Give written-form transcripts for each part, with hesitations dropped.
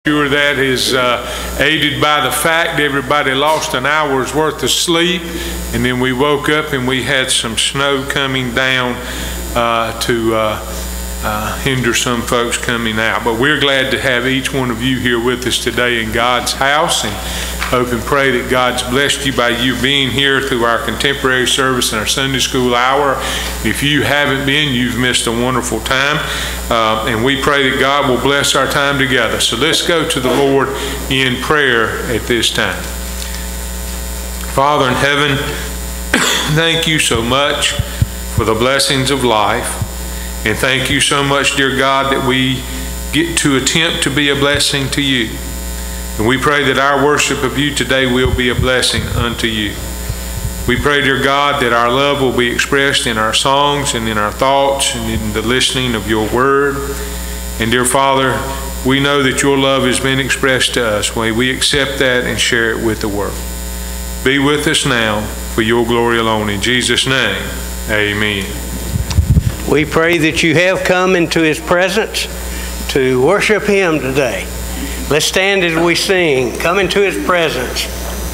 Sure, that is aided by the fact everybody lost an hour's worth of sleep, and then we woke up and we had some snow coming down to hinder some folks coming out. But we're glad to have each one of you here with us today in God's house, and hope and pray that God's blessed you by you being here through our contemporary service and our Sunday school hour. If you haven't been, you've missed a wonderful time, and we pray that God will bless our time together. So let's go to the Lord in prayer at this time. Father in heaven, thank you so much for the blessings of life, and thank you so much, dear God, that we get to attempt to be a blessing to you. And we pray that our worship of you today will be a blessing unto you. We pray, dear God, that our love will be expressed in our songs and in our thoughts and in the listening of your word. And dear Father, we know that your love has been expressed to us. May we accept that and share it with the world. Be with us now for your glory alone. In Jesus' name, amen. We pray that you have come into his presence to worship him today. Let's stand as we sing, come into his presence.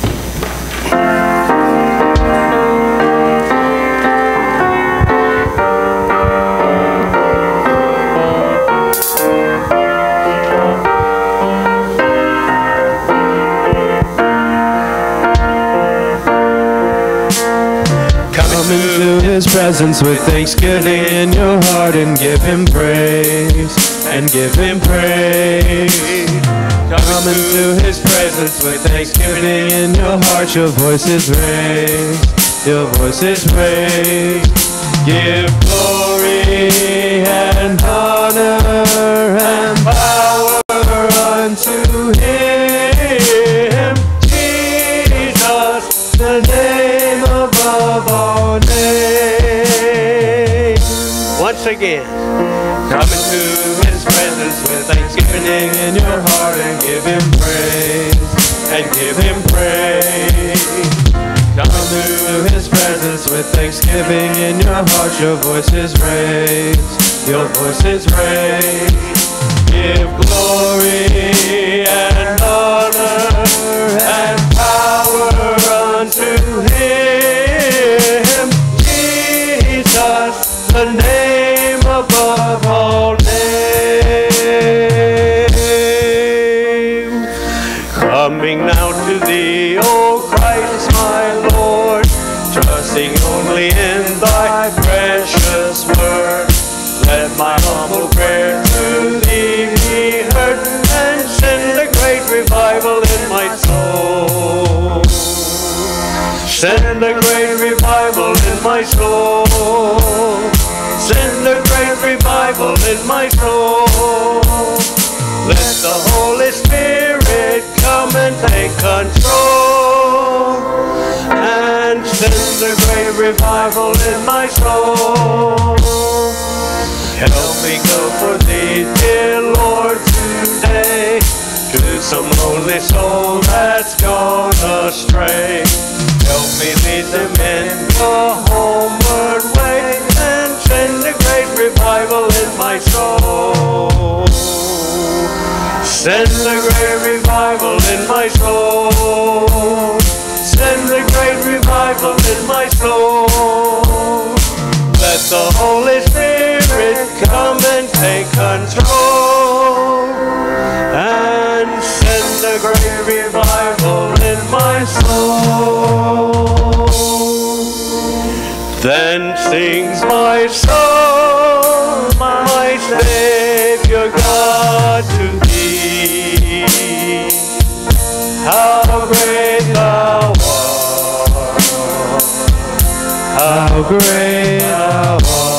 Come into his presence with thanksgiving in your heart and give him praise, and give him praise. Come into his presence with thanksgiving in your heart. Your voice is raised, your voice is raised. Give glory and honor and power unto him, Jesus, the name above all names. Once again, come into his presence with thanksgiving in your heart and give him praise, and give him praise. Come into his presence with thanksgiving in your heart. Your voice is raised, your voice is raised. Give glory and honor and power unto him, Jesus, the name above all names. Coming now to thee, O Christ my Lord, trusting only in thy precious word. Let my humble prayer to thee be heard, and send a great revival in my soul. Send a great revival in my soul. Send a great revival in my soul. Let the Holy Spirit come and take control, and send a great revival in my soul. Help me go for thee, dear Lord, today, to some lonely soul that's gone astray. Help me lead them in the homeward way, and send a great revival in my soul. Send a great revival in my soul. Send a great revival in my soul. Let the Holy Spirit come and take control, and send a great revival in my soul. Then sings my soul, my Savior God, to thee. How great thou art, how great thou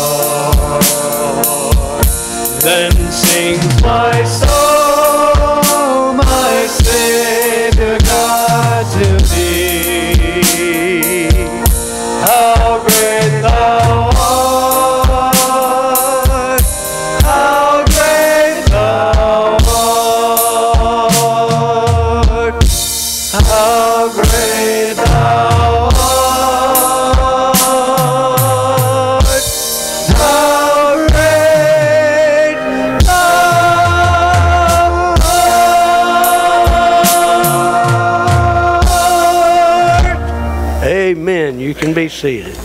art. Then sings my soul, my Savior God, to thee. How great thou art, how great thou art, how great thou art, how great thou can be seated.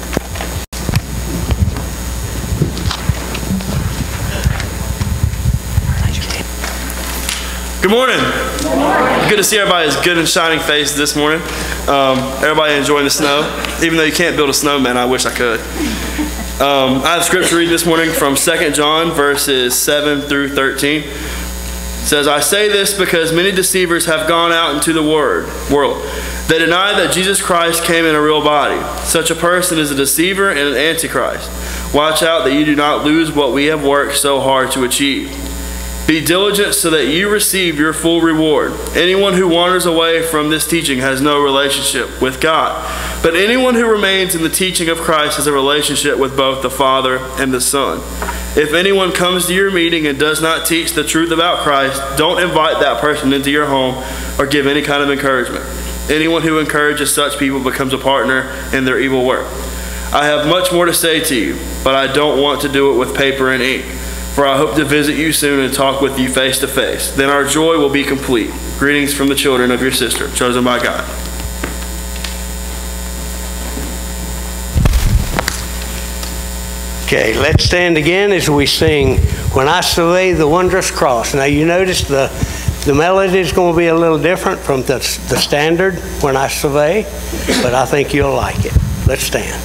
Good morning. Good to see everybody's good and shining faces this morning. Everybody enjoying the snow. Even though you can't build a snowman, I wish I could. I have scripture reading this morning from 2 John verses 7 through 13. It says, I say this because many deceivers have gone out into the world. They deny that Jesus Christ came in a real body. Such a person is a deceiver and an antichrist. Watch out that you do not lose what we have worked so hard to achieve. Be diligent so that you receive your full reward. Anyone who wanders away from this teaching has no relationship with God. But anyone who remains in the teaching of Christ has a relationship with both the Father and the Son. If anyone comes to your meeting and does not teach the truth about Christ, don't invite that person into your home or give any kind of encouragement. Anyone who encourages such people becomes a partner in their evil work. I have much more to say to you, but I don't want to do it with paper and ink. For I hope to visit you soon and talk with you face to face. Then our joy will be complete. Greetings from the children of your sister, chosen by God. Okay, let's stand again as we sing When I Survey the Wondrous Cross. Now you notice the melody is going to be a little different from the standard When I Survey, but I think you'll like it. Let's stand.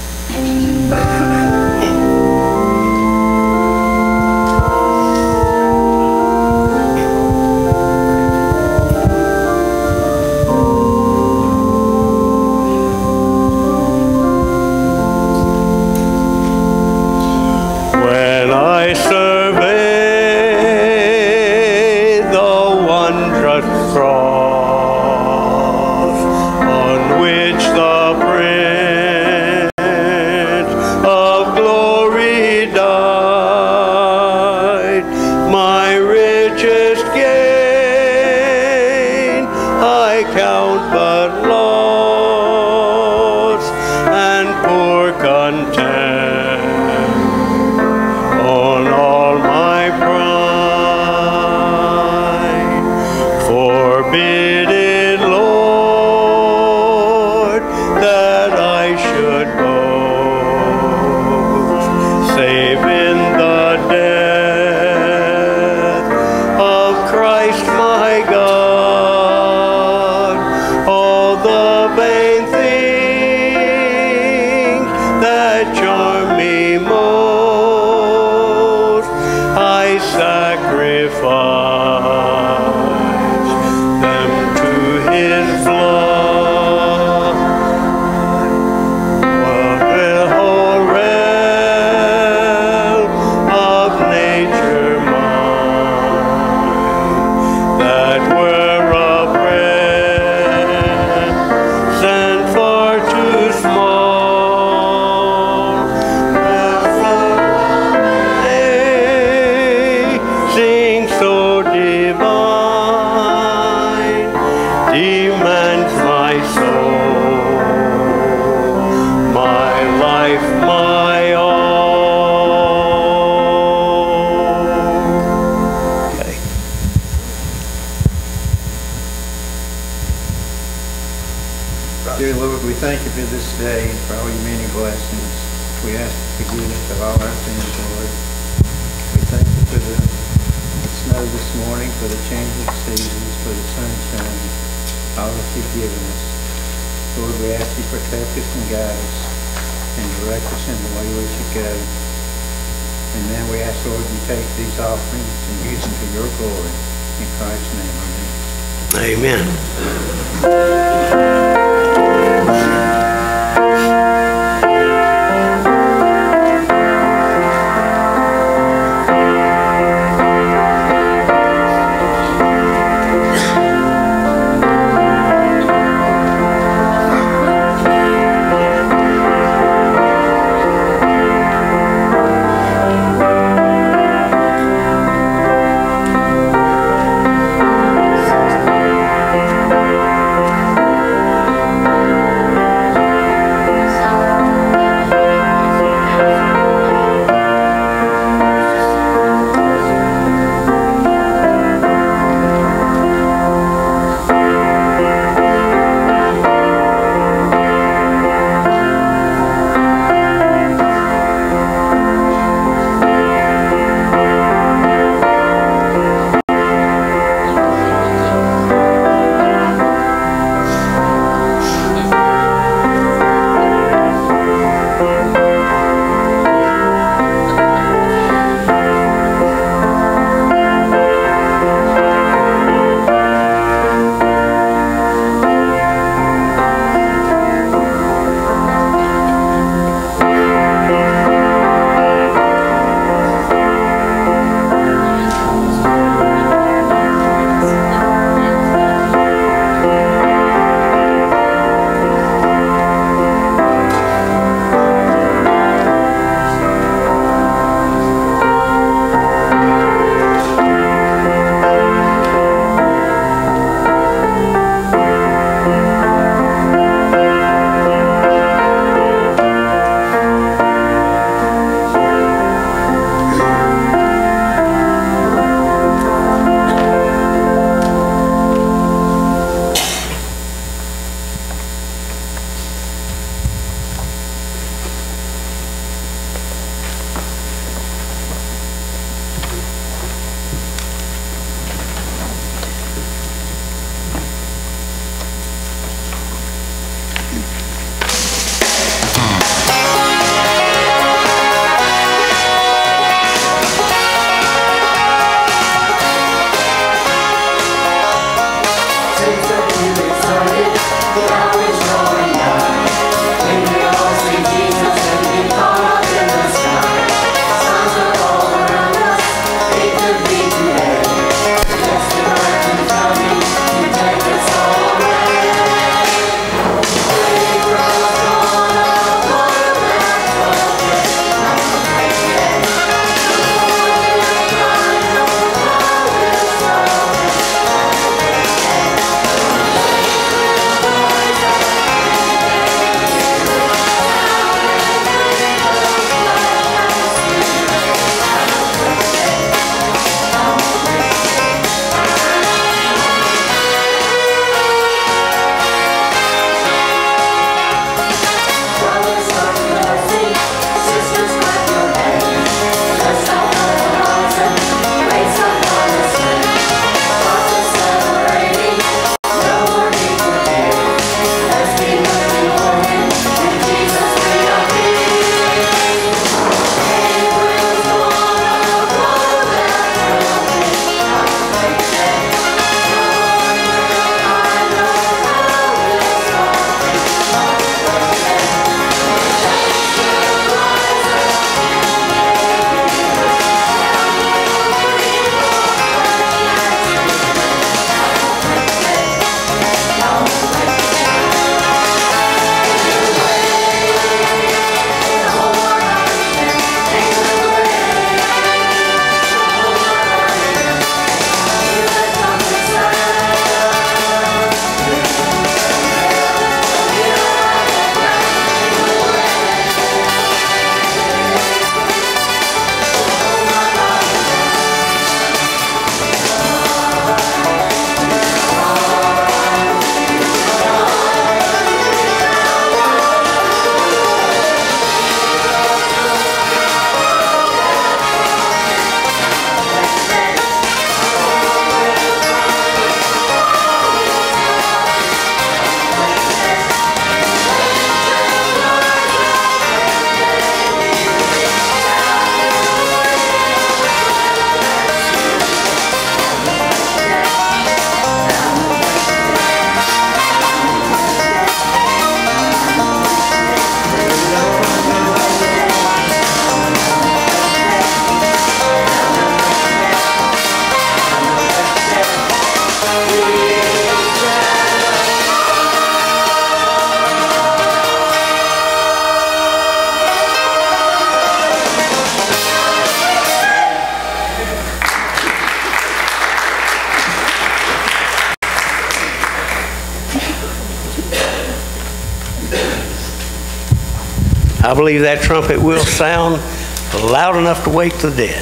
I believe that trumpet will sound loud enough to wake the dead.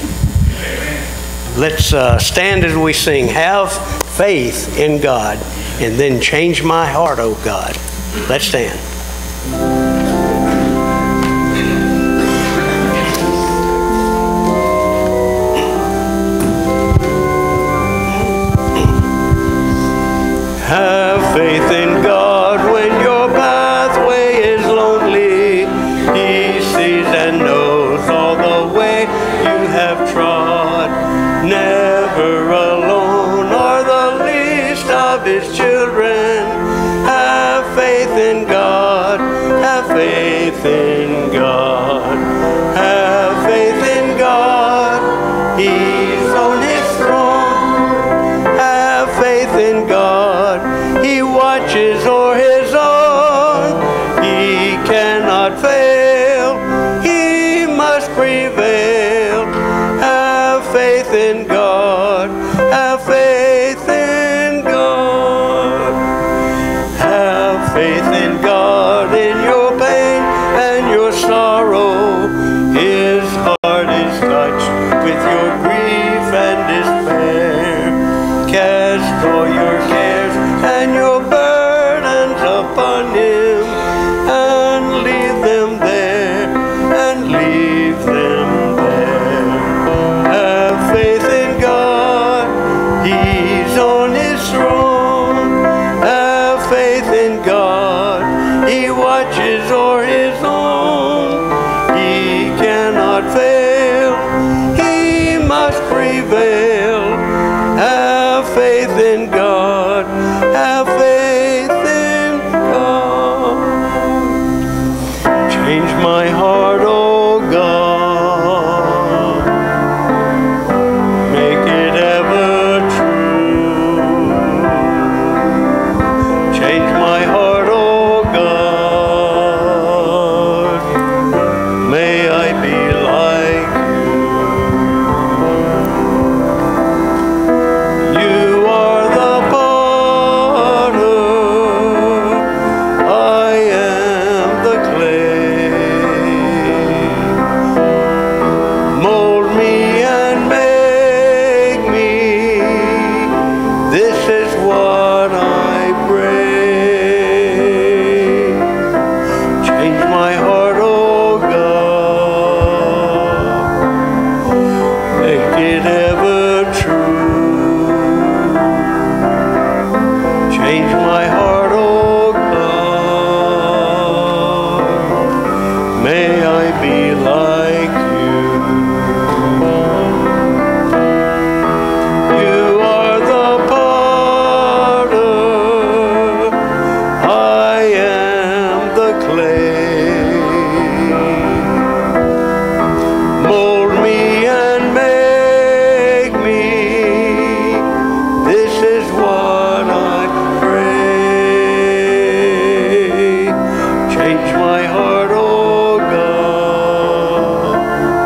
Let's stand as we sing, "Have Faith in God," and then "Change My Heart, O God." Let's stand. Have faith in God when your pathway is lonely. He sees and knows all the way you have trod. Never alone are the least of His children. Have faith in God. Have faith in God. Have faith in God. He's on His throne. Have faith in God. He watches o'er His own. He cannot fail. He must prevail. Have faith in God. Have faith in God. Have faith in God in your pain and your sorrow. His heart is touched with your grief and despair. Cast all your cares and your burdens upon Him, and leave them there, and leave them there. Have faith in God. He's on His throne. Have faith in God. Change my heart, oh God. May I be like you. You are the potter, I am the clay. Mold me and make me. This is what I pray. Change my heart, oh God.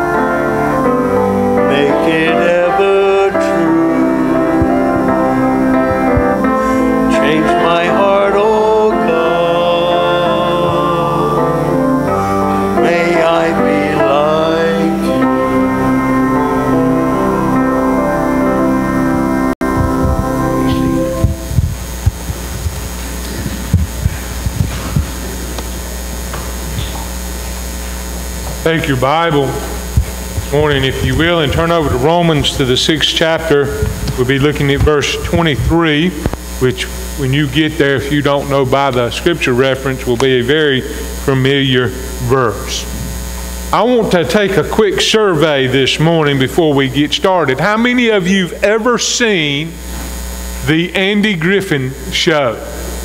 Make it ever true. Change my heart, oh God. May I be like you. Take your Bible this morning, if you will, and turn over to Romans to the 6th chapter. We'll be looking at verse 23, which when you get there, if you don't know by the scripture reference, will be a very familiar verse. I want to take a quick survey this morning before we get started. How many of you have ever seen the Andy Griffin Show?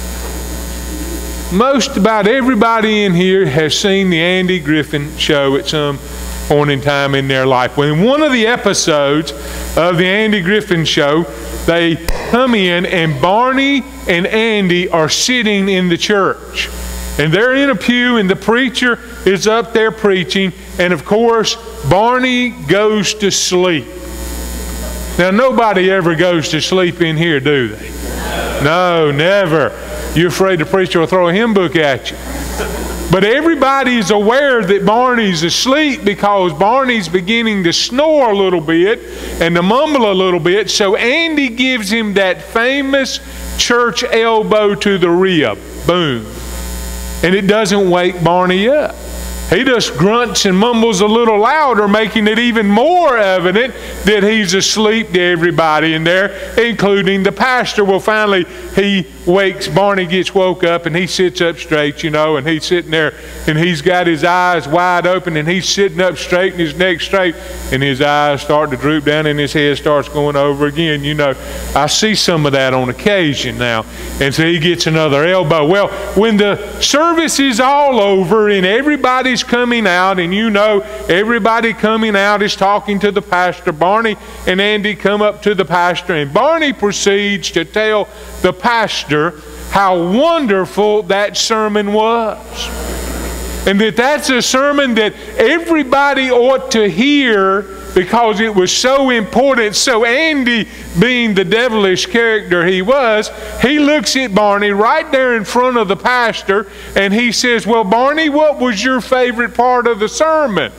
Most about everybody in here has seen the Andy Griffin Show at some point in time in their life. When in one of the episodes of the Andy Griffin Show, they come in and Barney and Andy are sitting in the church. And they're in a pew and the preacher is up there preaching, and of course Barney goes to sleep. Now nobody ever goes to sleep in here, do they? No, never. You're afraid the preacher will throw a hymn book at you. But everybody's aware that Barney's asleep because Barney's beginning to snore a little bit and to mumble a little bit. So Andy gives him that famous church elbow to the rib. Boom. And it doesn't wake Barney up. He just grunts and mumbles a little louder, making it even more evident that he's asleep to everybody in there, including the pastor. Well, finally, Barney gets woke up and he sits up straight, and he's sitting there and he's got his eyes wide open and he's sitting up straight and his neck straight and his eyes start to droop down and his head starts going over again. I see some of that on occasion now. And so he gets another elbow. Well, when the service is all over and everybody's coming out, and everybody coming out is talking to the pastor, Barney and Andy come up to the pastor, and Barney proceeds to tell the pastor how wonderful that sermon was. And that's a sermon that everybody ought to hear because it was so important. So Andy, being the devilish character he was, he looks at Barney right there in front of the pastor and he says, "Well, Barney, what was your favorite part of the sermon?"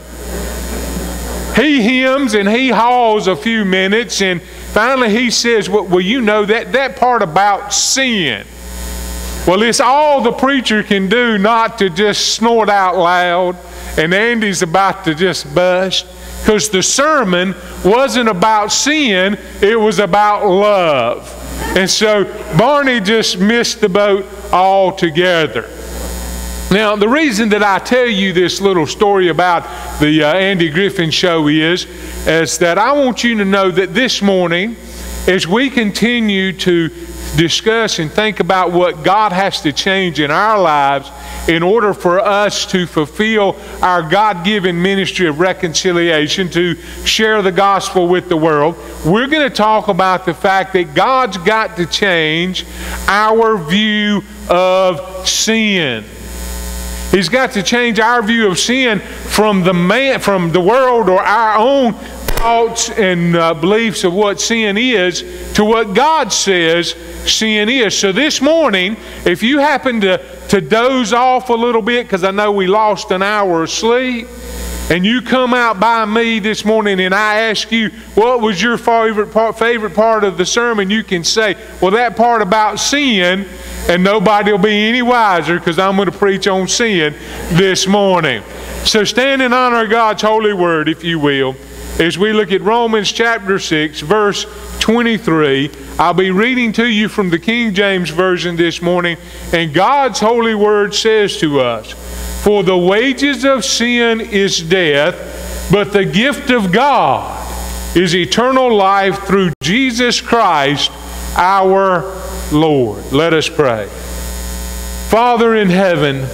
He hems and he haws a few minutes and finally he says, "Well, that part about sin. Well, it's all the preacher can do not to just snort out loud." And Andy's about to just bust, because the sermon wasn't about sin, it was about love. And so Barney just missed the boat altogether. Now, the reason that I tell you this little story about the Andy Griffin Show is that I want you to know that this morning, as we continue to discuss and think about what God has to change in our lives in order for us to fulfill our God-given ministry of reconciliation, to share the gospel with the world, we're going to talk about the fact that God's got to change our view of sin. He's got to change our view of sin from the world or our own thoughts and beliefs of what sin is to what God says sin is. So this morning, if you happen to doze off a little bit, because I know we lost an hour of sleep, and you come out by me this morning and I ask you, what was your favorite part of the sermon? You can say, well, that part about sin, and nobody will be any wiser because I'm going to preach on sin this morning. So stand in honor of God's holy word, if you will, as we look at Romans chapter 6, verse 23. I'll be reading to you from the King James Version this morning, and God's holy word says to us, "For the wages of sin is death, but the gift of God is eternal life through Jesus Christ our Lord." Let us pray. Father in heaven,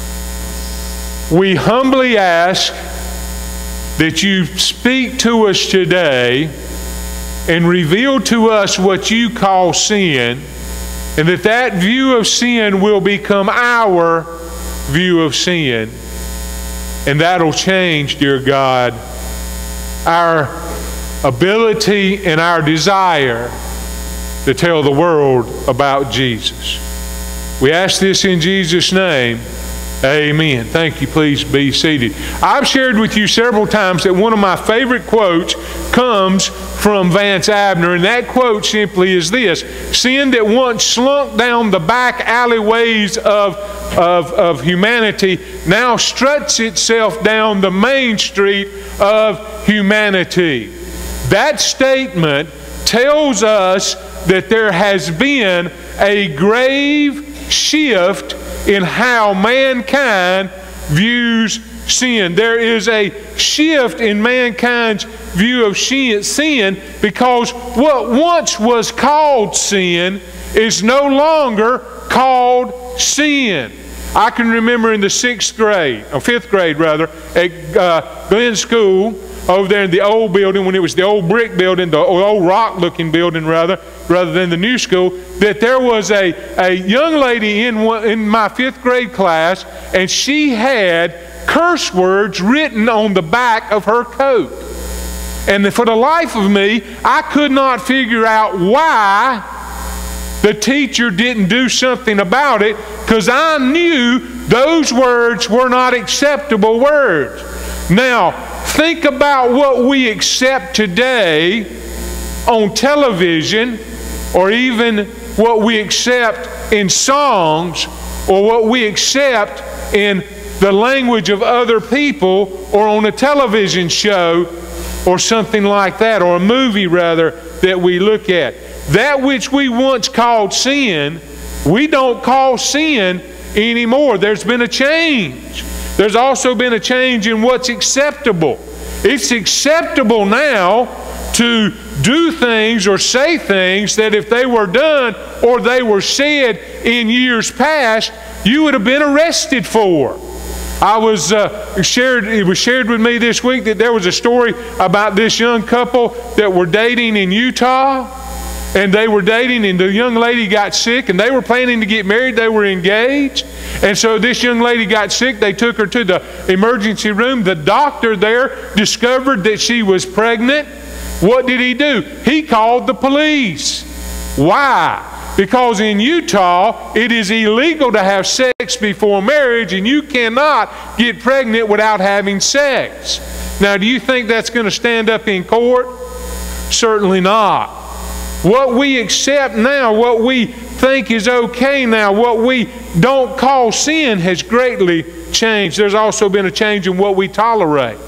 we humbly ask that you speak to us today and reveal to us what you call sin, and that view of sin will become our view of sin. And that'll change, dear God, our ability and our desire to tell the world about Jesus. We ask this in Jesus' name. Amen. Thank you. Please be seated. I've shared with you several times that one of my favorite quotes comes from Vance Abner, and that quote simply is this: "Sin that once slunk down the back alleyways of humanity now struts itself down the main street of humanity." That statement tells us that there has been a grave shift in how mankind views sin. There is a shift in mankind's view of sin because what once was called sin is no longer called sin. I can remember in the fifth grade at Glenn School, over there in the old building, when it was the old brick building, the old rock-looking building rather than the new school, that there was a young lady in my fifth grade class, and she had curse words written on the back of her coat. And for the life of me, I could not figure out why the teacher didn't do something about it, because I knew those words were not acceptable words. Now, think about what we accept today on television, or even what we accept in songs, or what we accept in the language of other people, or on a television show, or something like that, or a movie rather, that we look at. That which we once called sin, we don't call sin anymore. There's been a change. There's also been a change in what's acceptable. It's acceptable now to do things or say things that if they were done or they were said in years past, you would have been arrested for. It was shared with me this week that there was a story about this young couple that were dating in Utah. And they were dating, and the young lady got sick, and they were planning to get married. They were engaged. And so this young lady got sick. They took her to the emergency room. The doctor there discovered that she was pregnant. What did he do? He called the police. Why? Because in Utah, it is illegal to have sex before marriage, and you cannot get pregnant without having sex. Now, do you think that's going to stand up in court? Certainly not. What we accept now, what we think is okay now, what we don't call sin has greatly changed. There's also been a change in what we tolerate.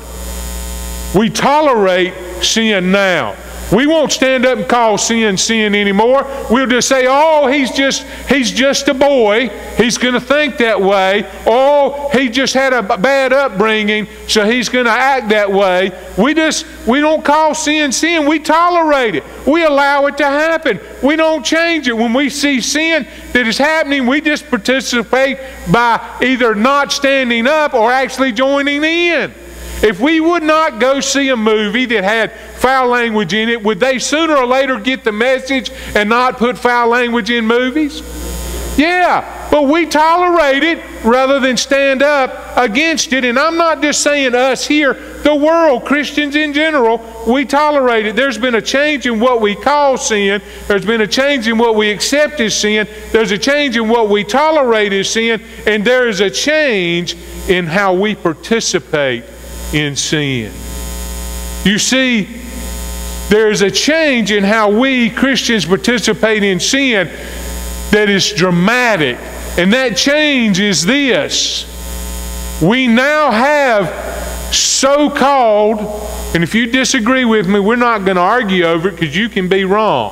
We tolerate sin now. We won't stand up and call sin sin anymore. We'll just say, oh, he's just a boy. He's going to think that way. Oh, he just had a bad upbringing, so he's going to act that way. We don't call sin sin. We tolerate it. We allow it to happen. We don't change it. When we see sin that is happening, we just participate by either not standing up or actually joining in. If we would not go see a movie that had foul language in it, would they sooner or later get the message and not put foul language in movies? Yeah, but we tolerate it rather than stand up against it. And I'm not just saying us here, the world, Christians in general, we tolerate it. There's been a change in what we call sin. There's been a change in what we accept as sin. There's a change in what we tolerate as sin. And there is a change in how we participate in sin. You see, there's a change in how we Christians participate in sin that is dramatic. And that change is this: we now have so-called And if you disagree with me, we're not going to argue over it because you can be wrong.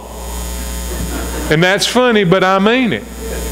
And that's funny, but I mean it.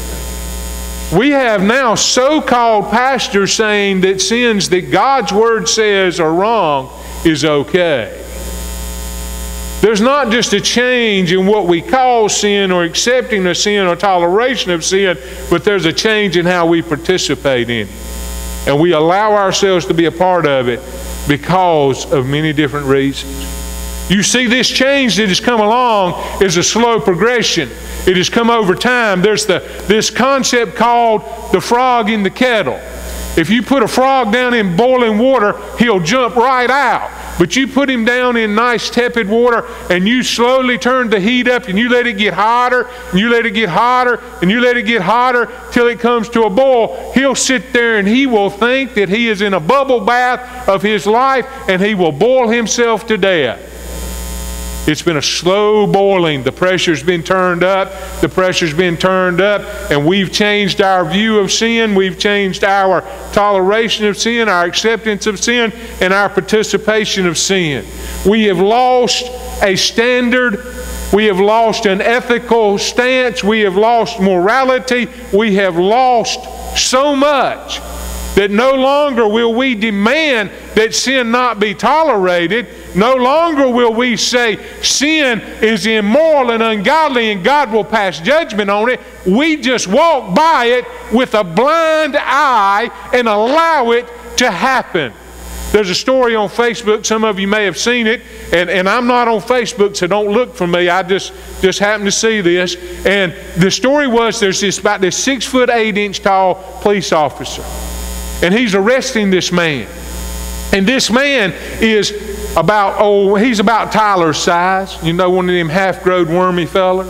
We have now so-called pastors saying that sins that God's Word says are wrong is okay. There's not just a change in what we call sin or accepting of sin or toleration of sin, but there's a change in how we participate in it. And we allow ourselves to be a part of it because of many different reasons. You see, this change that has come along is a slow progression. It has come over time. There's this concept called the frog in the kettle. If you put a frog down in boiling water, he'll jump right out. But you put him down in nice tepid water and you slowly turn the heat up and you let it get hotter and you let it get hotter and you let it get hotter till it comes to a boil. He'll sit there and he will think that he is in a bubble bath of his life and he will boil himself to death. It's been a slow boiling. The pressure's been turned up. The pressure's been turned up. And we've changed our view of sin. We've changed our toleration of sin, our acceptance of sin, and our participation of sin. We have lost a standard. We have lost an ethical stance. We have lost morality. We have lost so much that no longer will we demand that sin not be tolerated. No longer will we say sin is immoral and ungodly and God will pass judgment on it. We just walk by it with a blind eye and allow it to happen. There's a story on Facebook. Some of you may have seen it. And I'm not on Facebook, so don't look for me. I just happened to see this. And the story was there's about this 6 foot 8 inch tall police officer. And he's arresting this man. And this man is he's about Tyler's size. You know, one of them half-growed wormy fellers.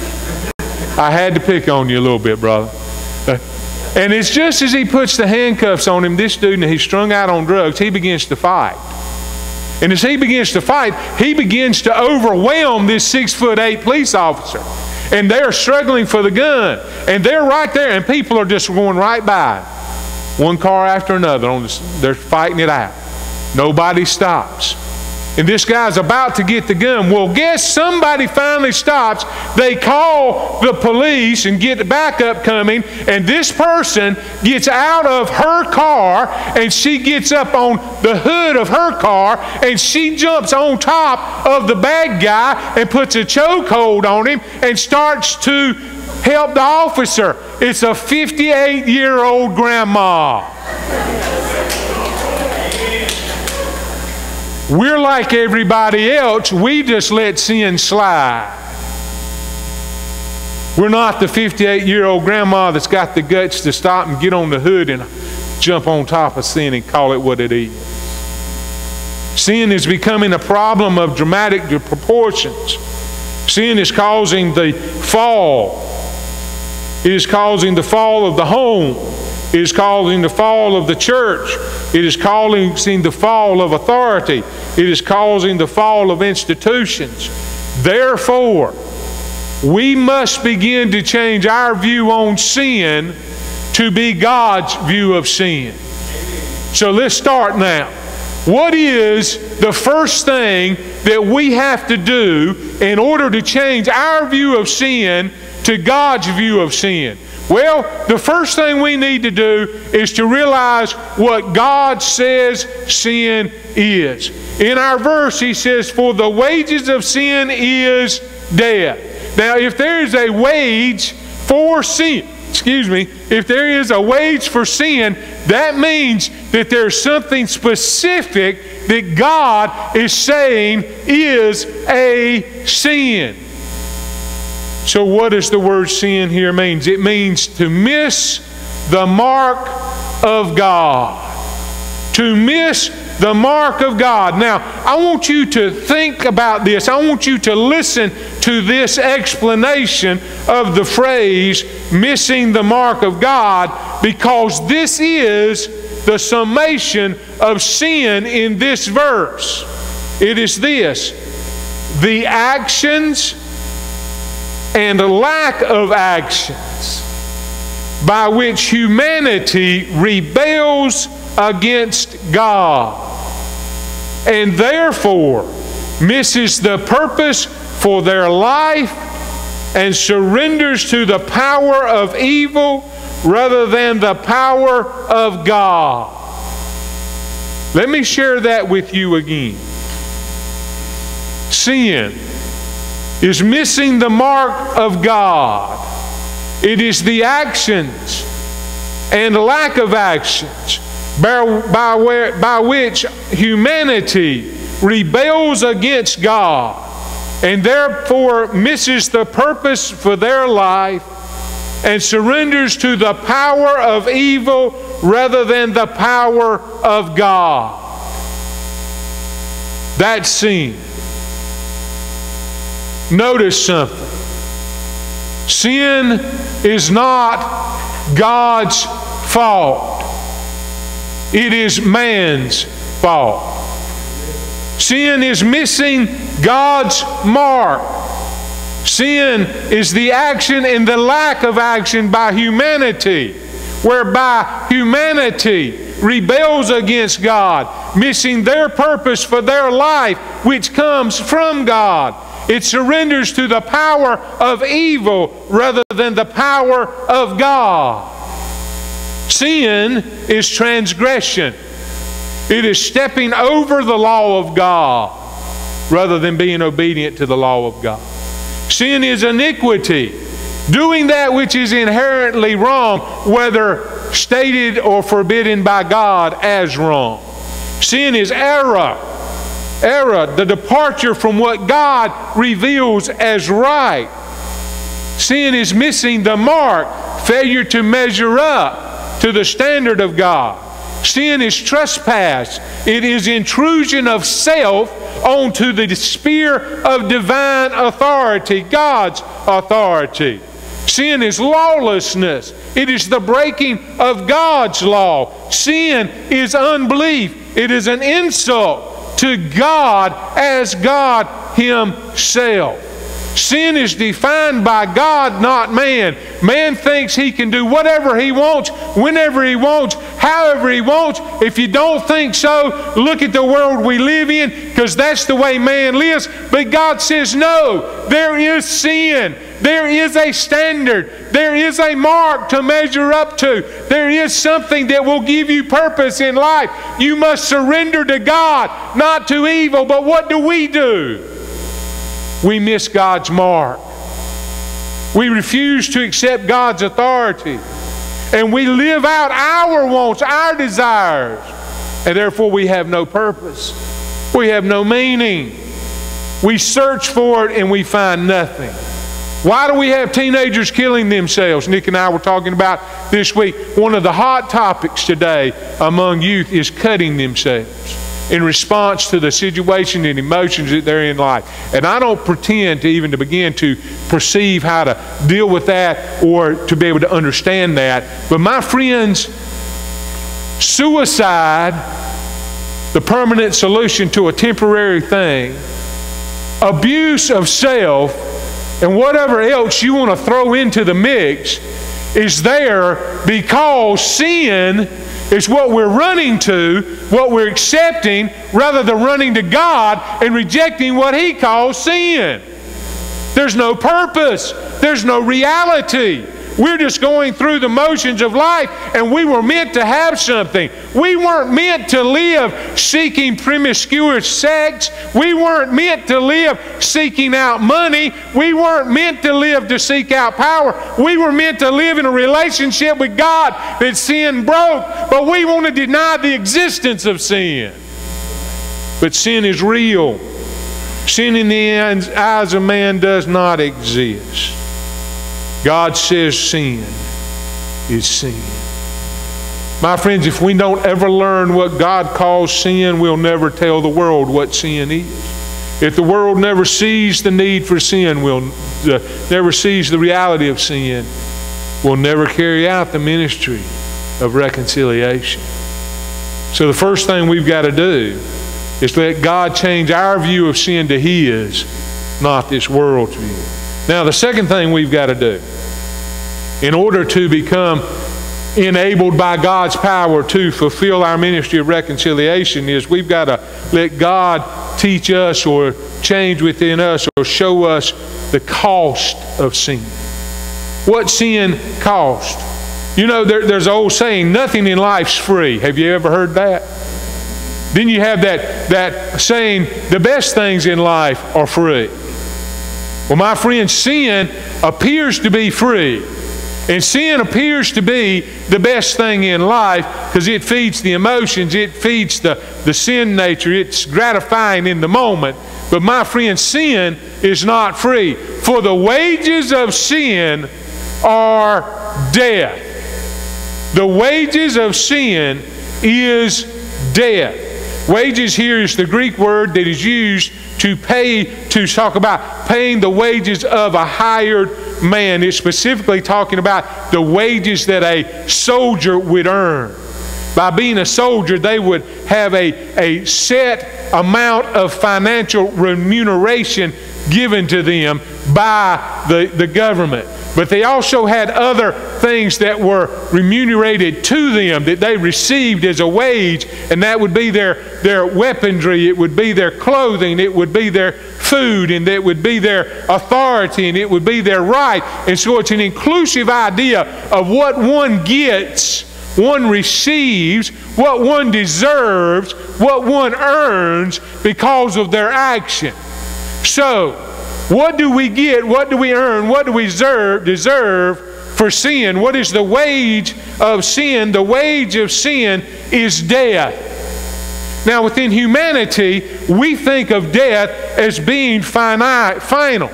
I had to pick on you a little bit, brother. And it's just as he puts the handcuffs on him, this dude, and he's strung out on drugs, he begins to fight. And as he begins to fight, he begins to overwhelm this 6 foot 8 police officer. And they're struggling for the gun. And they're right there, and people are just going right by. One car after another, they're fighting it out. Nobody stops. And this guy's about to get the gun. Well, guess somebody finally stops. They call the police and get the backup coming. And this person gets out of her car and she gets up on the hood of her car and she jumps on top of the bad guy and puts a chokehold on him and starts to help the officer. It's a 58-year-old grandma. We're like everybody else. We just let sin slide. We're not the 58-year-old grandma that's got the guts to stop and get on the hood and jump on top of sin and call it what it is. Sin is becoming a problem of dramatic proportions. Sin is causing the fall. It is causing the fall of the home. It is causing the fall of the church. It is causing the fall of authority. It is causing the fall of institutions. Therefore, we must begin to change our view on sin to be God's view of sin. So let's start now. What is the first thing that we have to do in order to change our view of sin to God's view of sin? Well, the first thing we need to do is to realize what God says sin is. In our verse, he says, "For the wages of sin is death." Now, if there is a wage for sin, if there is a wage for sin, that means that there's something specific that God is saying is a sin. So what does the word sin here mean? It means to miss the mark of God. To miss the mark of God. Now, I want you to think about this. I want you to listen to this explanation of the phrase, missing the mark of God, because this is the summation of sin in this verse. It is this: the actions and a lack of actions by which humanity rebels against God. and therefore misses the purpose for their life and surrenders to the power of evil rather than the power of God. Let me share that with you again. Sin is missing the mark of God. It is the actions and lack of actions by which humanity rebels against God and therefore misses the purpose for their life and surrenders to the power of evil rather than the power of God. That's sin. Notice something. Sin is not God's fault. It is man's fault. Sin is missing God's mark. Sin is the action and the lack of action by humanity, whereby humanity rebels against God, missing their purpose for their life, which comes from God. It surrenders to the power of evil rather than the power of God. Sin is transgression. It is stepping over the law of God rather than being obedient to the law of God. Sin is iniquity, doing that which is inherently wrong, whether stated or forbidden by God as wrong. Sin is error. Error, the departure from what God reveals as right. Sin is missing the mark, failure to measure up to the standard of God. Sin is trespass. It is intrusion of self onto the sphere of divine authority, God's authority. Sin is lawlessness. It is the breaking of God's law. Sin is unbelief. It is an insult to God as God Himself. Sin is defined by God, not man. Man thinks he can do whatever he wants, whenever he wants, however he wants. If you don't think so, look at the world we live in, because that's the way man lives. But God says, no, there is sin. There is a standard. There is a mark to measure up to. There is something that will give you purpose in life. You must surrender to God, not to evil. But what do? We miss God's mark. We refuse to accept God's authority. And we live out our wants, our desires. And therefore we have no purpose. We have no meaning. We search for it and we find nothing. Why do we have teenagers killing themselves? Nick and I were talking about this week. One of the hot topics today among youth is cutting themselves in response to the situation and emotions that they're in life. And I don't pretend to even to begin to perceive how to deal with that or to be able to understand that. But my friends, suicide, the permanent solution to a temporary thing, abuse of self, and whatever else you want to throw into the mix is there because sin is what we're running to, what we're accepting, rather than running to God and rejecting what He calls sin. There's no purpose. There's no reality. We're just going through the motions of life, and we were meant to have something. We weren't meant to live seeking promiscuous sex. We weren't meant to live seeking out money. We weren't meant to live to seek out power. We were meant to live in a relationship with God that sin broke, but we want to deny the existence of sin. But sin is real. Sin in the eyes of man does not exist. God says sin is sin. My friends, if we don't ever learn what God calls sin, we'll never tell the world what sin is. If the world never sees the need for sin, never sees the reality of sin, we'll never carry out the ministry of reconciliation. So the first thing we've got to do is to let God change our view of sin to His, not this world's view. Now, the second thing we've got to do, in order to become enabled by God's power to fulfill our ministry of reconciliation is we've got to let God teach us or change within us or show us the cost of sin. What sin costs. You know, there's an old saying, nothing in life's free. Have you ever heard that? Then you have that saying, the best things in life are free. Well, my friend, sin appears to be free. And sin appears to be the best thing in life because it feeds the emotions, it feeds the sin nature, it's gratifying in the moment. But my friend, sin is not free. For the wages of sin are death. The wages of sin is death. Wages here is the Greek word that is used to pay, to talk about paying the wages of a hired man. It's specifically talking about the wages that a soldier would earn. By being a soldier, they would have a set amount of financial remuneration given to them by the government. But they also had other things that were remunerated to them that they received as a wage, and that would be their weaponry, it would be their clothing, it would be their food, and it would be their authority, and it would be their right. And so it's an inclusive idea of what one gets, one receives, what one deserves, what one earns because of their action. So, what do we get? What do we earn? What do we deserve for sin? What is the wage of sin? The wage of sin is death. Now, within humanity, we think of death as being finite.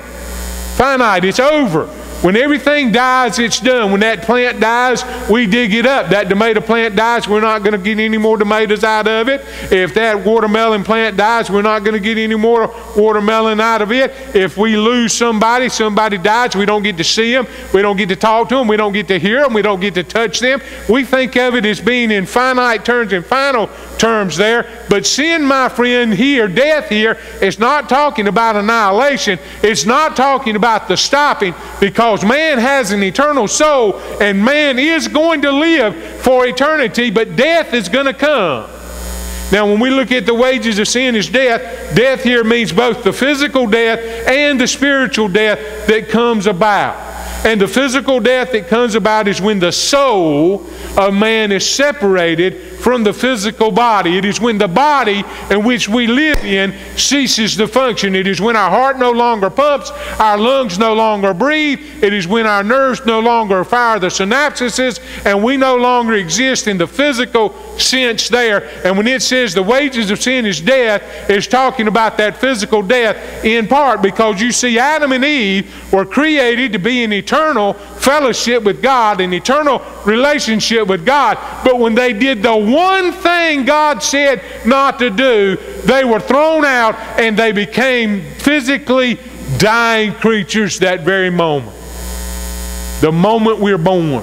It's over. When everything dies, it's done. When that plant dies, we dig it up. That tomato plant dies, we're not going to get any more tomatoes out of it. If that watermelon plant dies, we're not going to get any more watermelon out of it. If we lose somebody dies, we don't get to see them, we don't get to talk to them, we don't get to hear them, we don't get to touch them. We think of it as being in finite terms and final terms there. But sin, my friend, here, death here, is not talking about annihilation. It's not talking about the stopping, because man has an eternal soul and man is going to live for eternity, but death is going to come. Now, when we look at the wages of sin is death, death here means both the physical death and the spiritual death that comes about. And the physical death that comes about is when the soul of man is separated from the physical body. It is when the body in which we live in ceases to function. It is when our heart no longer pumps, our lungs no longer breathe. It is when our nerves no longer fire the synapses, and we no longer exist in the physical sense there. And when it says the wages of sin is death, it's talking about that physical death in part, because you see, Adam and Eve were created to be in eternal fellowship with God, an eternal relationship with God. But when they did the one thing God said not to do, they were thrown out and they became physically dying creatures that very moment. The moment we're born,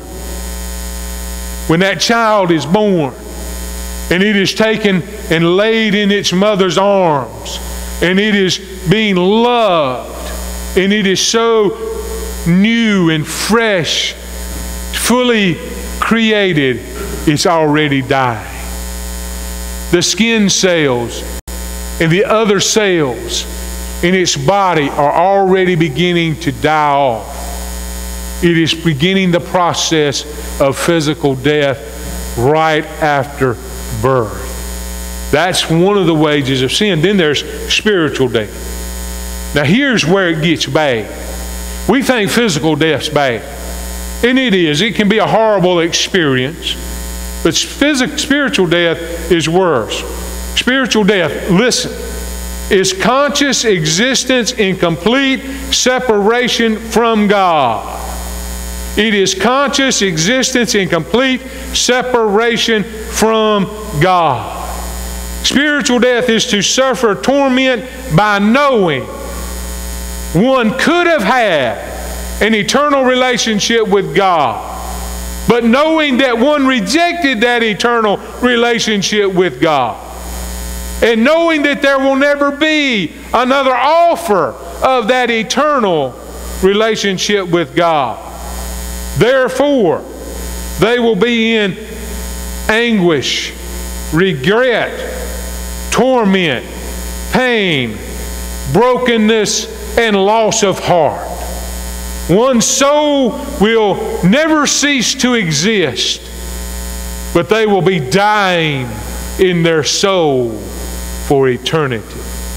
when that child is born, and it is taken and laid in its mother's arms, and it is being loved, and it is so new and fresh, fully created, it's already dying. The skin cells and the other cells in its body are already beginning to die off. It is beginning the process of physical death right after birth. That's one of the wages of sin. Then there's spiritual death. Now here's where it gets bad. We think physical death's bad. And it is. It can be a horrible experience. But spiritual death is worse. Spiritual death, listen, is conscious existence in complete separation from God. It is conscious existence in complete separation from God. Spiritual death is to suffer torment by knowing one could have had an eternal relationship with God, but knowing that one rejected that eternal relationship with God, and knowing that there will never be another offer of that eternal relationship with God. Therefore, They will be in anguish, regret, torment, pain, brokenness, and loss of heart. One's soul will never cease to exist, but they will be dying in their soul for eternity.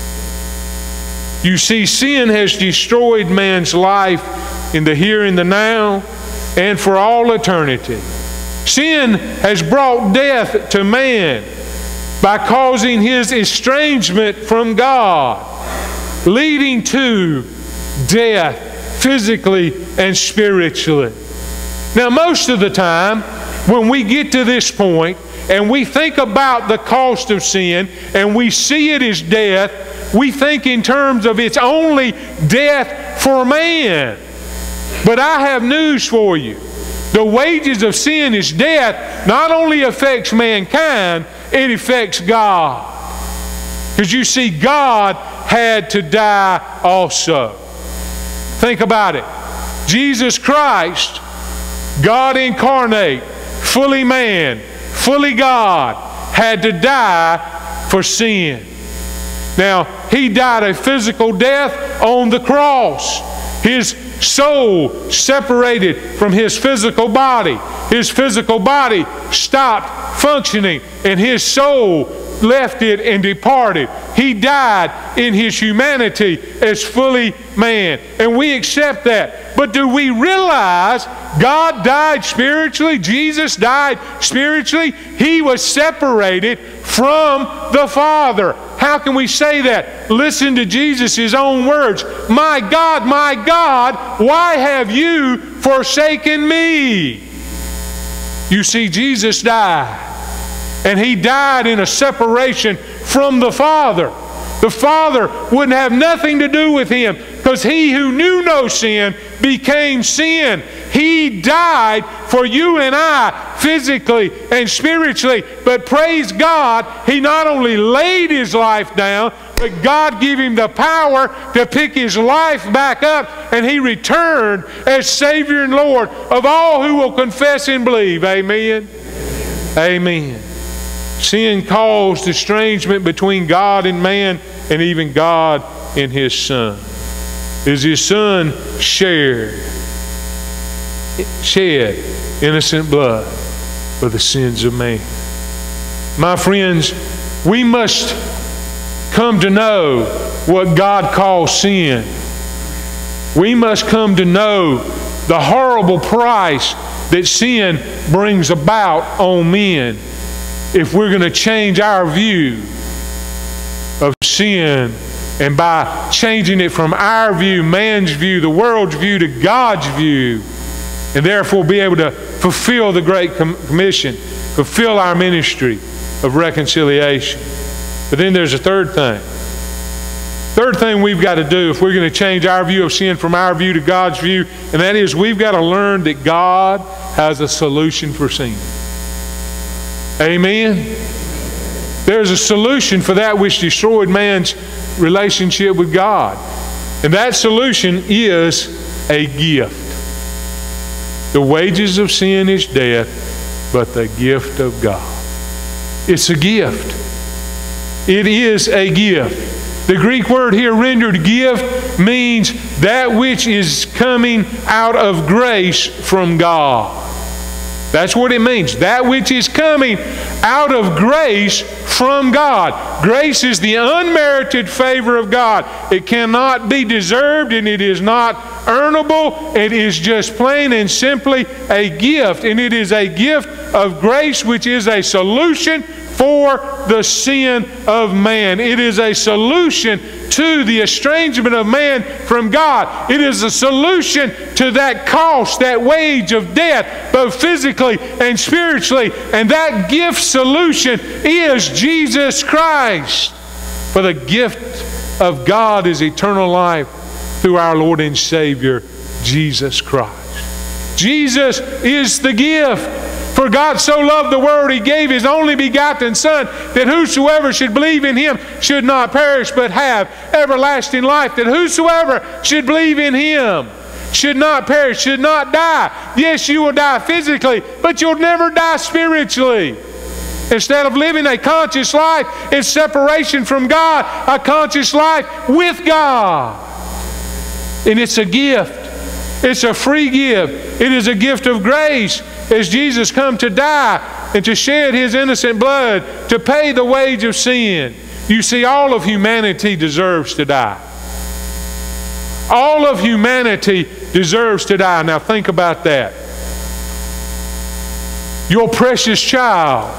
You see, sin has destroyed man's life in the here and the now and for all eternity. Sin has brought death to man by causing his estrangement from God, leading to death physically and spiritually. Now, most of the time, when we get to this point and we think about the cost of sin and we see it as death, we think in terms of it's only death for man. But I have news for you. The wages of sin is death. Not only affects mankind, it affects God. Because you see, God had to die also. Think about it. Jesus Christ, God incarnate, fully man, fully God, had to die for sin. Now, He died a physical death on the cross. His soul separated from His physical body. His physical body stopped functioning, and His soul left it and departed. He died in His humanity as fully man, and we accept that. But do we realize God died spiritually? Jesus died spiritually. He was separated from the Father. How can we say that? Listen to Jesus' own words. My God, why have you forsaken me? You see, Jesus died. And He died in a separation from the Father. The Father wouldn't have nothing to do with Him, because He who knew no sin became sin. He died for you and I physically and spiritually. But praise God, He not only laid His life down, but God gave Him the power to pick His life back up, and He returned as Savior and Lord of all who will confess and believe. Amen? Amen. Sin caused estrangement between God and man, and even God and His Son. As His Son shed innocent blood for the sins of man. My friends, we must come to know what God calls sin. We must come to know the horrible price that sin brings about on men, if we're going to change our view of sin, and by changing it from our view, man's view, the world's view, to God's view, and therefore be able to fulfill the Great Commission, fulfill our ministry of reconciliation. But then there's a third thing. Third thing we've got to do if we're going to change our view of sin from our view to God's view, and that is we've got to learn that God has a solution for sin. Amen? There's a solution for that which destroyed man's relationship with God. And that solution is a gift. The wages of sin is death, but the gift of God. It's a gift. It is a gift. The Greek word here rendered gift means that which is coming out of grace from God. That's what it means. That which is coming out of grace from God. Grace is the unmerited favor of God. It cannot be deserved, and it is not earnable. It is just plain and simply a gift. And it is a gift of grace, which is a solution for the sin of man. It is a solution to the estrangement of man from God. It is a solution to that cost, that wage of death, both physically and spiritually. And that gift solution is Jesus Christ. For the gift of God is eternal life through our Lord and Savior, Jesus Christ. Jesus is the gift. For God so loved the world, He gave His only begotten Son, that whosoever should believe in Him should not perish, but have everlasting life. That whosoever should believe in Him. should not perish, should not die. Yes, you will die physically, but you'll never die spiritually. Instead of living a conscious life in separation from God, a conscious life with God. And it's a gift. It's a free gift. It is a gift of grace as Jesus come to die and to shed His innocent blood to pay the wage of sin. You see, all of humanity deserves to die. All of humanity deserves to die. Now think about that. Your precious child,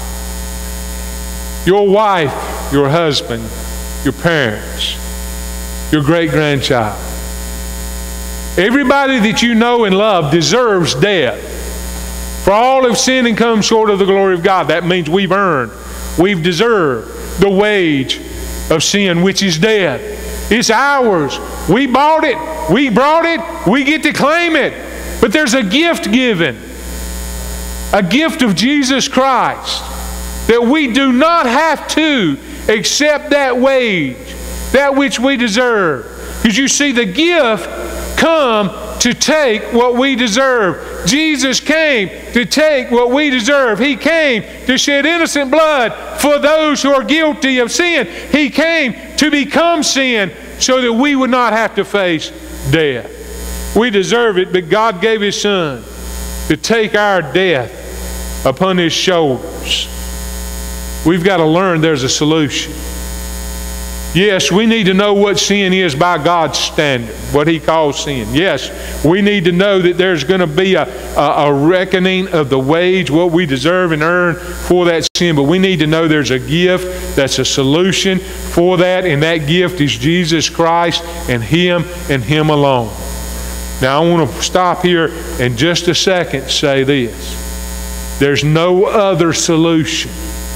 your wife, your husband, your parents, your great-grandchild. Everybody that you know and love deserves death. For all have sinned and come short of the glory of God. That means we've earned, we've deserved the wage of sin, which is death. It's ours. We bought it. We brought it. We get to claim it. But there's a gift given. A gift of Jesus Christ. That we do not have to accept that wage, that which we deserve. Because you see, the gift come to take what we deserve. Jesus came to take what we deserve. He came to shed innocent blood for those who are guilty of sin. He came to become sin so that we would not have to face death. We deserve it, but God gave His Son to take our death upon His shoulders. We've got to learn there's a solution. Yes, we need to know what sin is by God's standard, what He calls sin. Yes, we need to know that there's going to be a reckoning of the wage, what we deserve and earn for that sin. But we need to know there's a gift that's a solution for that, and that gift is Jesus Christ and Him alone. Now I want to stop here in just a second and say this. There's no other solution.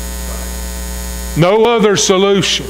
No other solution.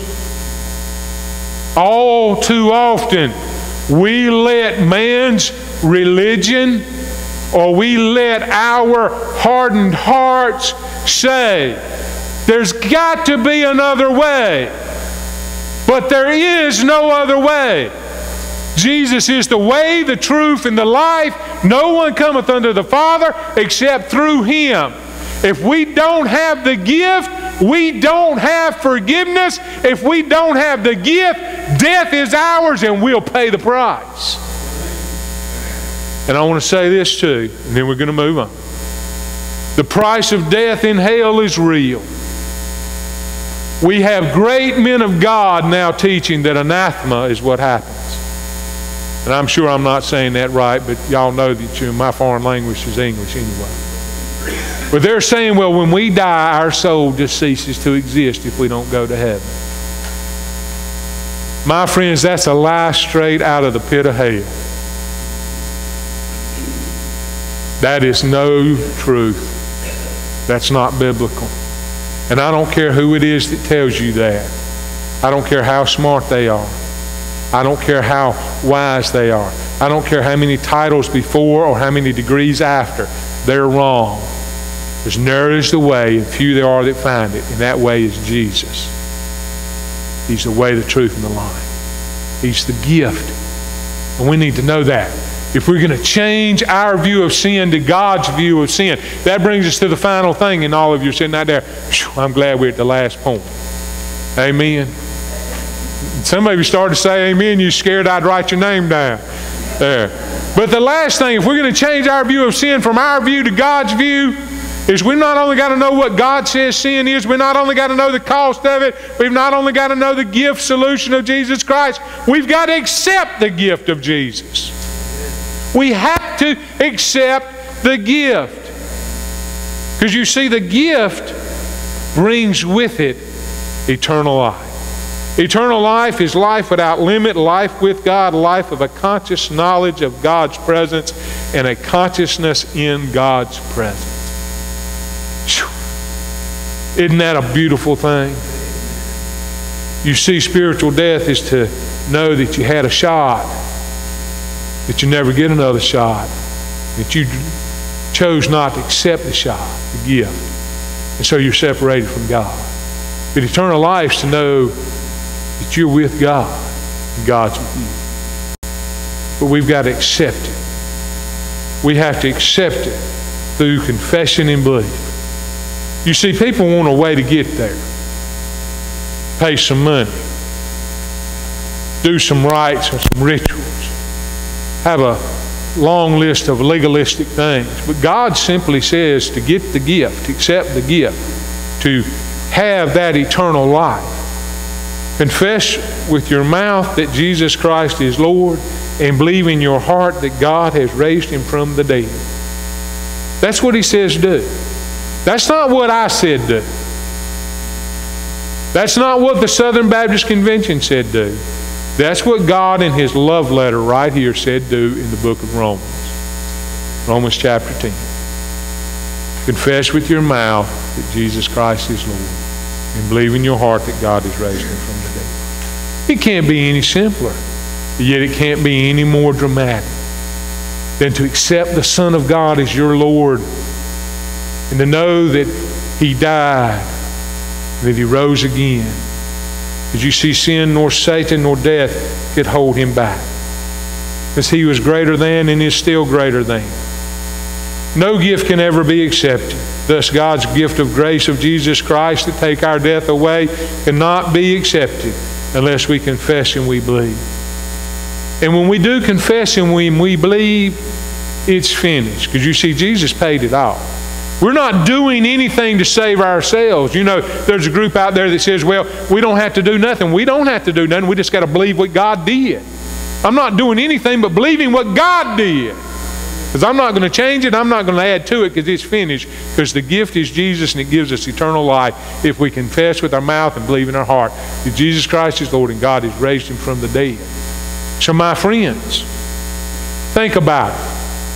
All too often, we let man's religion or we let our hardened hearts say, there's got to be another way. But there is no other way. Jesus is the way, the truth, and the life. No one cometh unto the Father except through Him. If we don't have the gift, we don't have forgiveness. If we don't have the gift, death is ours and we'll pay the price. And I want to say this too, and then we're going to move on. The price of death in hell is real. We have great men of God now teaching that anathema is what happens. And I'm sure I'm not saying that right, but y'all know that my foreign language is English anyway. But they're saying, well, when we die, our soul just ceases to exist if we don't go to heaven. My friends, that's a lie straight out of the pit of hell. That is no truth. That's not biblical. And I don't care who it is that tells you that. I don't care how smart they are. I don't care how wise they are. I don't care how many titles before or how many degrees after. They're wrong. There's narrow is the way, and few there are that find it, and that way is Jesus. He's the way, the truth, and the life. He's the gift. And we need to know that. If we're going to change our view of sin to God's view of sin, that brings us to the final thing, and all of you are sitting out there, I'm glad we're at the last point. Amen. Some of you started to say amen, you're scared I'd write your name down there. But the last thing, if we're going to change our view of sin from our view to God's view, is we've not only got to know what God says sin is, we've not only got to know the cost of it, we've not only got to know the gift solution of Jesus Christ, we've got to accept the gift of Jesus. We have to accept the gift. Because you see, the gift brings with it eternal life. Eternal life is life without limit, life with God, life of a conscious knowledge of God's presence and a consciousness in God's presence. Isn't that a beautiful thing? You see, spiritual death is to know that you had a shot, that you never get another shot, that you chose not to accept the shot, the gift, and so you're separated from God. But eternal life is to know that you're with God and God's with you. but we've got to accept it. We have to accept it through confession and belief. You see, people want a way to get there. Pay some money. Do some rites or some rituals. Have a long list of legalistic things. But God simply says to get the gift, to accept the gift, to have that eternal life. Confess with your mouth that Jesus Christ is Lord and believe in your heart that God has raised Him from the dead. That's what He says do. That's not what I said do. That's not what the Southern Baptist Convention said do. That's what God in His love letter right here said do in the book of Romans. Romans chapter 10. Confess with your mouth that Jesus Christ is Lord and believe in your heart that God has raised Him from the dead. It can't be any simpler, yet it can't be any more dramatic than to accept the Son of God as your Lord and to know that He died, that He rose again. As you see, sin nor Satan nor death could hold Him back, because He was greater than and is still greater than. No gift can ever be accepted. Thus God's gift of grace of Jesus Christ to take our death away cannot be accepted unless we confess and we believe. And when we do confess and we believe, it's finished. Because you see, Jesus paid it all. We're not doing anything to save ourselves. You know, there's a group out there that says, well, we don't have to do nothing. We don't have to do nothing. We just got to believe what God did. I'm not doing anything but believing what God did. Because I'm not going to change it. I'm not going to add to it, because it's finished. Because the gift is Jesus, and it gives us eternal life if we confess with our mouth and believe in our heart that Jesus Christ is Lord and God has raised Him from the dead. So my friends, think about it.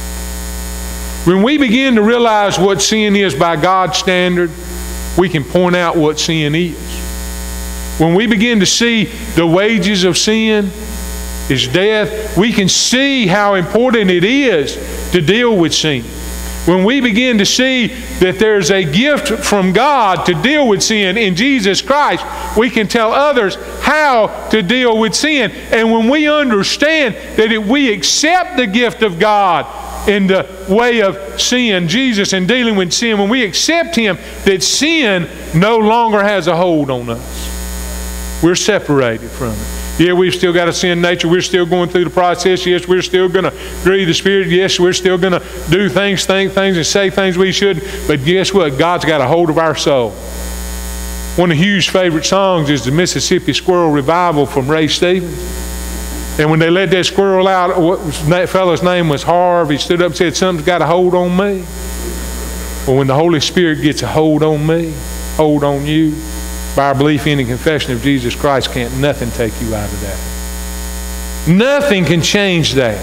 When we begin to realize what sin is by God's standard, we can point out what sin is. When we begin to see the wages of sin is death, we can see how important it is to deal with sin. When we begin to see that there's a gift from God to deal with sin in Jesus Christ, we can tell others how to deal with sin. And when we understand that if we accept the gift of God in the way of sin, Jesus, and dealing with sin, when we accept Him, that sin no longer has a hold on us. We're separated from it. Yeah, we've still got a sin nature. We're still going through the process. Yes, we're still going to grieve the Spirit. Yes, we're still going to do things, think things, and say things we shouldn't. But guess what? God's got a hold of our soul. One of Hugh's favorite songs is the Mississippi Squirrel Revival from Ray Stevens. And when they let that squirrel out, that fellow's name was Harv. He stood up and said, something's got a hold on me. Well, when the Holy Spirit gets a hold on me, hold on you, by our belief in and confession of Jesus Christ, can't nothing take you out of that. Nothing can change that.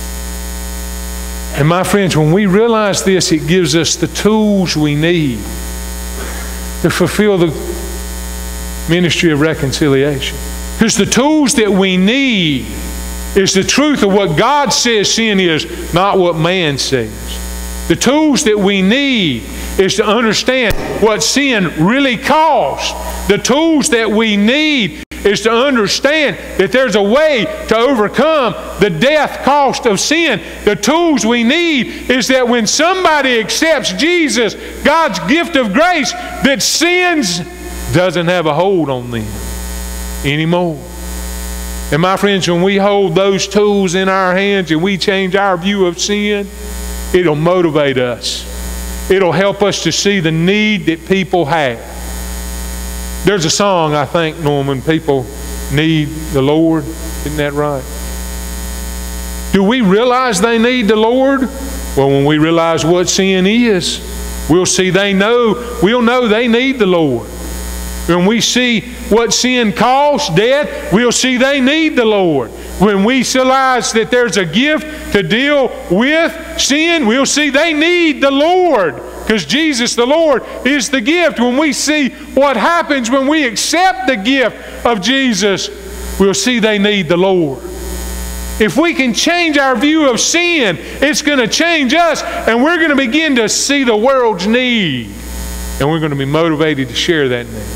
And my friends, when we realize this, it gives us the tools we need to fulfill the ministry of reconciliation. Because the tools that we need is the truth of what God says sin is, not what man says. The tools that we need is to understand what sin really costs. The tools that we need is to understand that there's a way to overcome the death cost of sin. The tools we need is that when somebody accepts Jesus, God's gift of grace, that sins doesn't have a hold on them anymore. And my friends, when we hold those tools in our hands and we change our view of sin, it'll motivate us. It'll help us to see the need that people have. There's a song, I think, Norman, people need the Lord. Isn't that right? Do we realize they need the Lord? Well, when we realize what sin is, we'll know they need the Lord. When we see what sin costs, death, we'll see they need the Lord. When we realize that there's a gift to deal with sin, we'll see they need the Lord. Because Jesus the Lord is the gift. When we see what happens when we accept the gift of Jesus, we'll see they need the Lord. If we can change our view of sin, it's going to change us, and we're going to begin to see the world's need. And we're going to be motivated to share that need.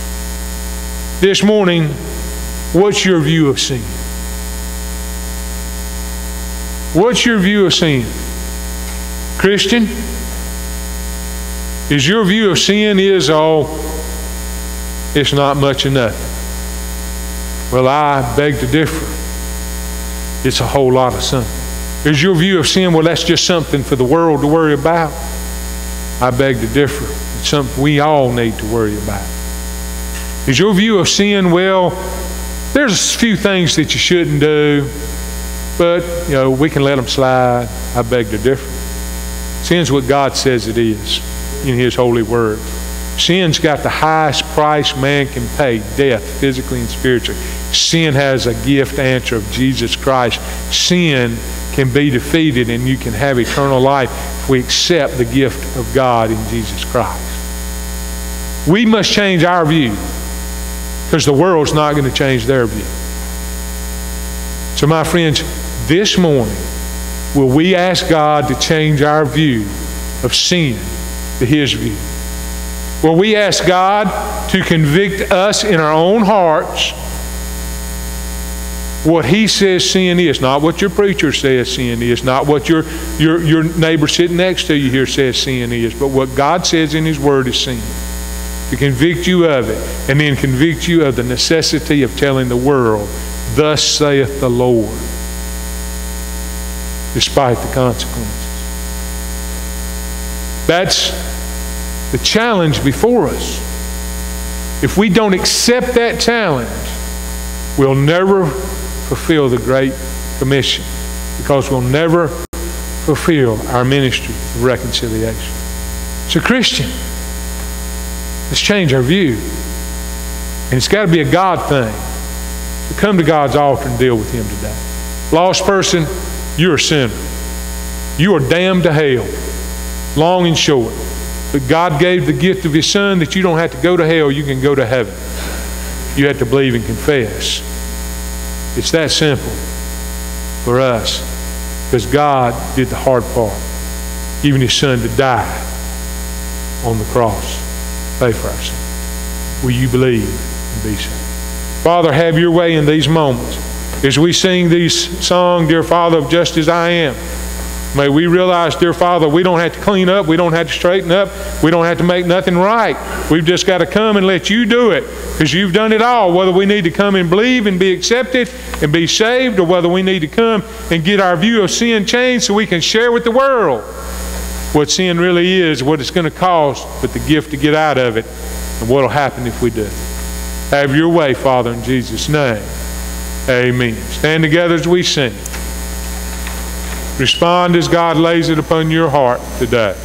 This morning, what's your view of sin? What's your view of sin? Christian? Is your view of sin is, oh, it's not much of nothing? Well, I beg to differ. It's a whole lot of something. Is your view of sin, well, that's just something for the world to worry about? I beg to differ. It's something we all need to worry about. Is your view of sin, well, there's a few things that you shouldn't do, but, we can let them slide? I beg to differ. Sin's what God says it is in His holy word. Sin's got the highest price man can pay, death, physically and spiritually. Sin has a gift answer of Jesus Christ. Sin can be defeated and you can have eternal life if we accept the gift of God in Jesus Christ. We must change our view because the world's not going to change their view. So my friends, this morning, will we ask God to change our view of sin to His view? Will we ask God to convict us in our own hearts what He says sin is? Not what your preacher says sin is, not what your neighbor sitting next to you here says sin is, but what God says in His Word is sin. To convict you of it, and then convict you of the necessity of telling the world, thus saith the Lord, despite the consequences. That's the challenge before us. If we don't accept that challenge, we'll never fulfill the Great Commission, because we'll never fulfill our ministry of reconciliation. So Christian, let's change our view. And it's got to be a God thing. So come to God's altar and deal with Him today. Lost person, you're a sinner. You are damned to hell, long and short. But God gave the gift of His Son that you don't have to go to hell, you can go to heaven. You have to believe and confess. It's that simple for us, because God did the hard part, giving His Son to die on the cross, pay for our sin. Will you believe and be saved? Father, have your way in these moments. As we sing these songs, Dear Father, of Just As I Am, may we realize, dear Father, we don't have to clean up, we don't have to straighten up, we don't have to make nothing right. We've just got to come and let you do it, because you've done it all. Whether we need to come and believe and be accepted and be saved, or whether we need to come and get our view of sin changed so we can share with the world what sin really is, what it's going to cost, but the gift to get out of it, and what will happen if we do. Have your way, Father, in Jesus' name. Amen. Stand together as we sing. Respond as God lays it upon your heart today.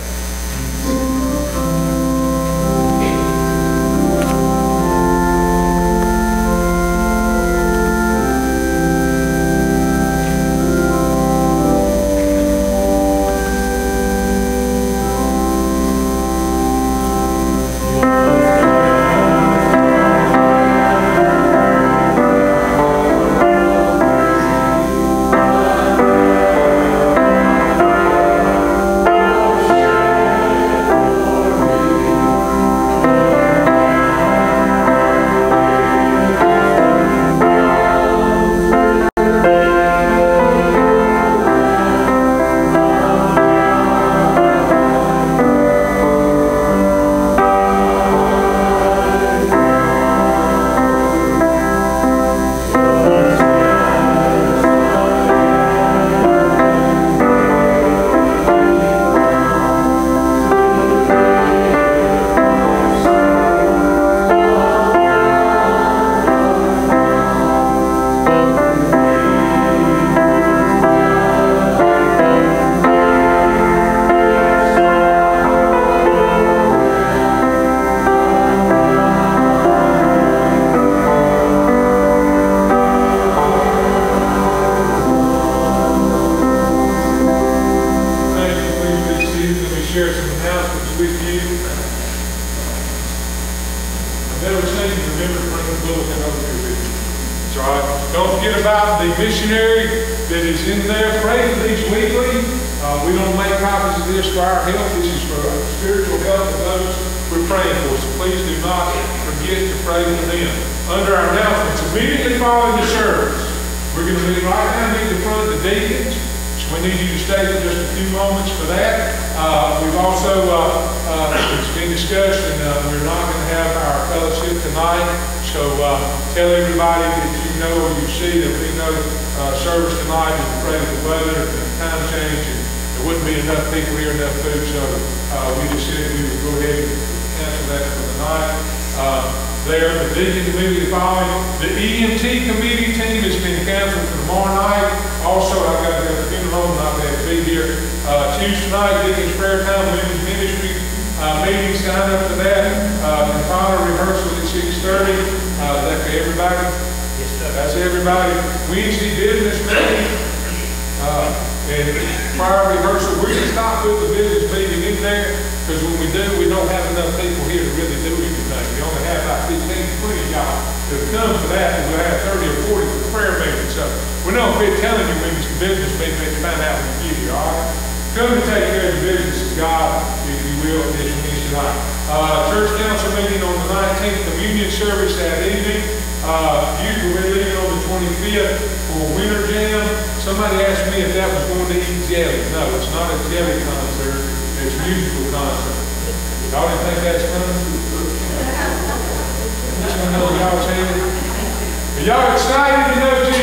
We need you to stay for just a few moments for that. We've also, it's been discussed, and we're not going to have our fellowship tonight. So tell everybody that you know or you see that we know service tonight is afraid of the weather and the time change, and there wouldn't be enough people here, enough food. So we just said we would go ahead and cancel that for the night. There, the Deacon Committee following. The EMT Committee team has been canceled for tomorrow night. Also, I've got to go to the funeral home, not going to be here. Tuesday night, Deacon's Prayer Time, Women's Ministry meeting, sign up for that. And final rehearsal at 6:30. That's for everybody? Yes, sir. That's everybody. Wednesday business meeting. And prior rehearsal, we're going to stop with the business meeting in there, because when we do, we don't have enough people here to really do anything. We only have about 15 to 20 y'all to come for that, and we'll have 30 or 40 for the prayer meeting. So we're not quit telling you when it's the business meeting that you find out when you get here, all right? Come and take care of the business of God, if you will, this Wednesday night. Church council meeting on the 19th, communion service that evening. Usually we're leaving on the 25th for Winter Jam. Somebody asked me if that was going to eat jelly. No, it's not a jelly concert. It's a musical concert. Y'all didn't think that's funny? Y'all excited to know Jesus?